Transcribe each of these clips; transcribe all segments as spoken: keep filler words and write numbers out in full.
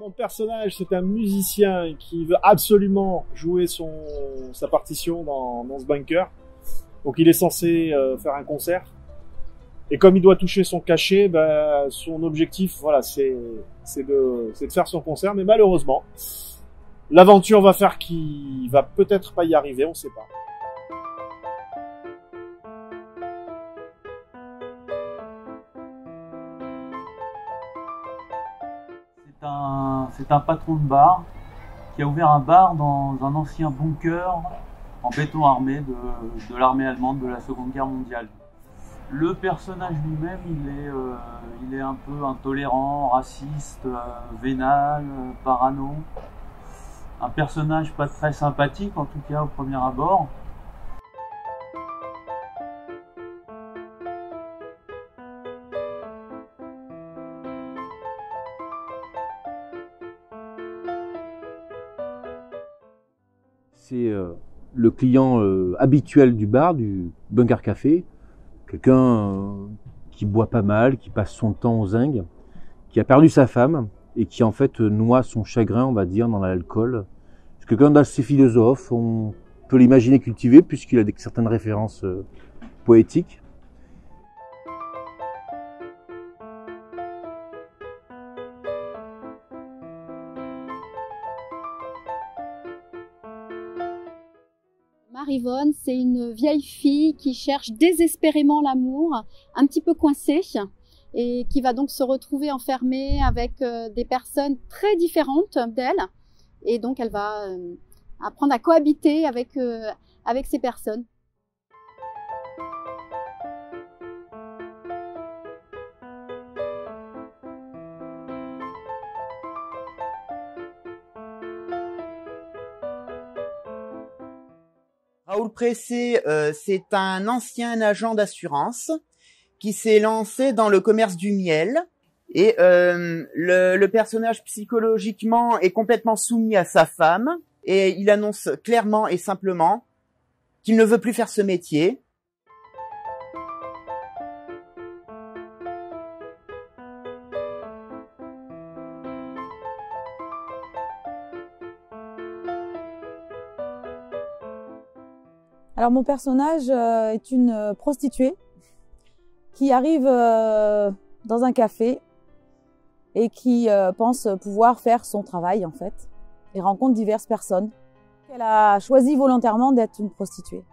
Mon personnage, c'est un musicien qui veut absolument jouer son, sa partition dans, dans ce bunker. Donc il est censé euh, faire un concert. Et comme il doit toucher son cachet, ben, son objectif, voilà, c'est c'est de, c'est de faire son concert. Mais malheureusement, l'aventure va faire qu'il va peut-être pas y arriver, on sait pas. C'est un, c'est un patron de bar qui a ouvert un bar dans un ancien bunker en béton armé de, de l'armée allemande de la Seconde Guerre mondiale. Le personnage lui-même, il est, euh, il est un peu intolérant, raciste, euh, vénal, euh, parano. Un personnage pas très sympathique, en tout cas au premier abord. C'est euh, le client euh, habituel du bar, du Bunker Café. Quelqu'un euh, qui boit pas mal, qui passe son temps aux zingues, qui a perdu sa femme et qui en fait noie son chagrin, on va dire, dans l'alcool. C'est quelqu'un d'assez philosophe, on peut l'imaginer cultivé puisqu'il a des, certaines références euh, poétiques. Marivonne, c'est une vieille fille qui cherche désespérément l'amour, un petit peu coincée, et qui va donc se retrouver enfermée avec euh, des personnes très différentes d'elle. Et donc elle va euh, apprendre à cohabiter avec, euh, avec ces personnes. Raoul Pressé, euh, c'est un ancien agent d'assurance qui s'est lancé dans le commerce du miel. Et euh, le, le personnage psychologiquement est complètement soumis à sa femme. Et il annonce clairement et simplement qu'il ne veut plus faire ce métier. Alors mon personnage euh, est une euh, prostituée qui arrive euh, dans un café et qui euh, pense pouvoir faire son travail en fait et rencontre diverses personnes. Elle a choisi volontairement d'être une prostituée.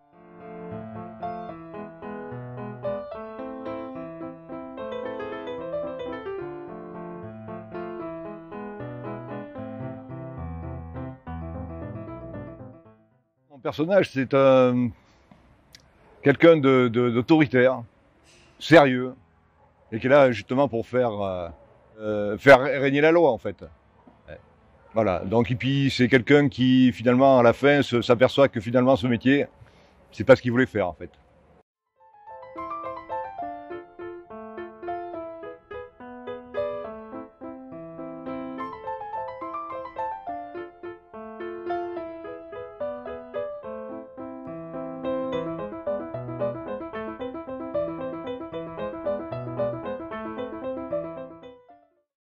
Mon personnage, c'est un quelqu'un de, de, d'autoritaire, sérieux, et qui est là justement pour faire, euh, euh, faire régner la loi en fait. Voilà, donc et puis c'est quelqu'un qui finalement à la fin se, s'aperçoit que finalement ce métier, c'est pas ce qu'il voulait faire en fait.